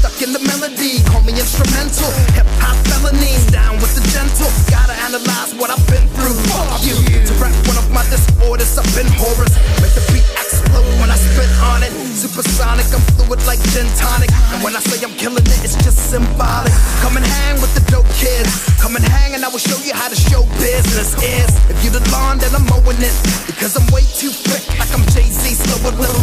stuck in the melody. Call me instrumental, hip-hop felonies. Down with the gentle, gotta analyze what I've been through. Fuck you, to rap one of my disorders. I've been horrors, make the beat explode when I spit on it. Supersonic, I'm fluid like gin tonic. And when I say I'm killing it, it's just symbolic. Come and hang with the dope kids. Come and hang and I will show you how the show business is. If you the lawn, then I'm mowing it, because I'm way too thick, like I'm Jay-Z, slow a little